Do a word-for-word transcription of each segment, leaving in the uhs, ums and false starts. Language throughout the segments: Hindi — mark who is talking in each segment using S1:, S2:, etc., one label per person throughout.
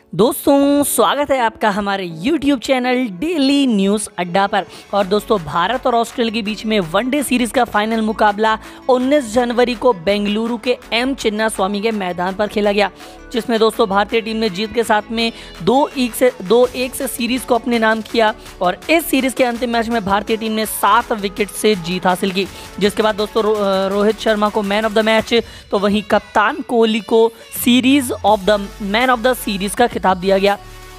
S1: दोस्तों स्वागत है आपका हमारे YouTube चैनल डेली न्यूज़ अड्डा पर। और दोस्तों भारत और ऑस्ट्रेलिया के बीच में वनडे सीरीज़ का फाइनल मुकाबला उन्नीस जनवरी को बेंगलुरु के एम चिन्नास्वामी के मैदान पर खेला गया, जिसमें दोस्तों भारतीय टीम ने जीत के साथ में दो एक से दो एक से सीरीज़ को अपने नाम किया। और इस सीरीज़ के अंतिम मैच में भारतीय टीम ने सात विकेट से जीत हासिल की, जिसके बाद दोस्तों रो, रोहित शर्मा को मैन ऑफ द मैच तो वहीं कप्तान कोहली को series of the man of the series का खिताब दिया गया।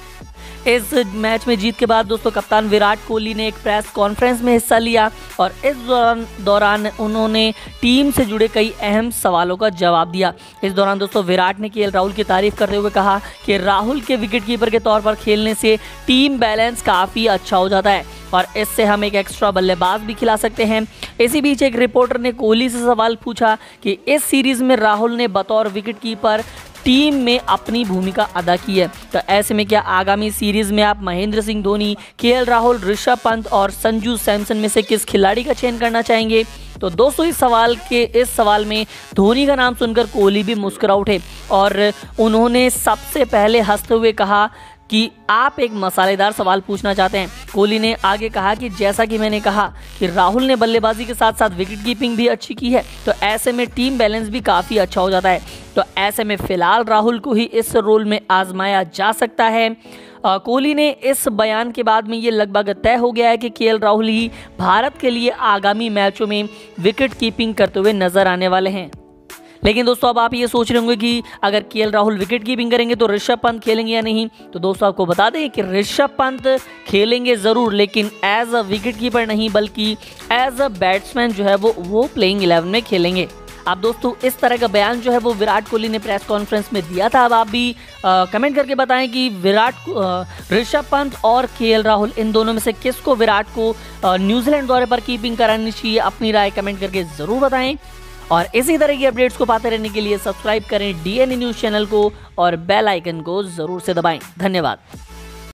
S1: इस मैच में जीत के बाद दोस्तों कप्तान विराट कोहली ने एक प्रेस कॉन्फ्रेंस में हिस्सा लिया और इस दौरान दौरान उन्होंने टीम से जुड़े कई अहम सवालों का जवाब दिया। इस दौरान दोस्तों विराट ने केएल राहुल की तारीफ करते हुए कहा कि राहुल के विकेटकीपर के तौर पर खेलने से टीम बैलेंस काफ़ी अच्छा हो जाता है और इससे हम एक एक्स्ट्रा बल्लेबाज भी खिला सकते हैं। इसी बीच एक रिपोर्टर ने कोहली से सवाल पूछा कि इस सीरीज़ में राहुल ने बतौर विकेटकीपर टीम में अपनी भूमिका अदा की है, तो ऐसे में क्या आगामी सीरीज़ में आप महेंद्र सिंह धोनी, केएल राहुल, ऋषभ पंत और संजू सैमसन में से किस खिलाड़ी का चयन करना चाहेंगे? तो दोस्तों इस सवाल के इस सवाल में धोनी का नाम सुनकर कोहली भी मुस्कुरा उठे और उन्होंने सबसे पहले हंसते हुए कहा कि आप एक मसालेदार सवाल पूछना चाहते हैं। कोहली ने आगे कहा कि जैसा कि मैंने कहा कि राहुल ने बल्लेबाजी के साथ साथ विकेट कीपिंग भी अच्छी की है, तो ऐसे में टीम बैलेंस भी काफ़ी अच्छा हो जाता है। तो ऐसे में फ़िलहाल राहुल को ही इस रोल में आजमाया जा सकता है। कोहली ने इस बयान के बाद में ये लगभग तय हो गया है कि केएल राहुल ही भारत के लिए आगामी मैचों में विकेट कीपिंग करते हुए नजर आने वाले हैं। लेकिन दोस्तों अब आप ये सोच रहे होंगे कि अगर केएल राहुल विकेट कीपिंग करेंगे तो ऋषभ पंत खेलेंगे या नहीं। तो दोस्तों आपको बता दें कि ऋषभ पंत खेलेंगे ज़रूर, लेकिन एज अ विकेट कीपर नहीं बल्कि एज अ बैट्समैन जो है वो वो प्लेइंग इलेवन में खेलेंगे। अब दोस्तों इस तरह का बयान जो है वो विराट कोहली ने प्रेस कॉन्फ्रेंस में दिया था। अब आप भी आ, कमेंट करके बताएं कि विराट ऋषभ पंत और केएल राहुल इन दोनों में से किसको विराट को न्यूजीलैंड दौरे पर कीपिंग करानी चाहिए। अपनी राय कमेंट करके ज़रूर बताएं और इसी तरह की अपडेट्स को पाते रहने के लिए सब्सक्राइब करें डीएनए न्यूज़ चैनल को और बेल आइकन को ज़रूर से दबाएं। धन्यवाद।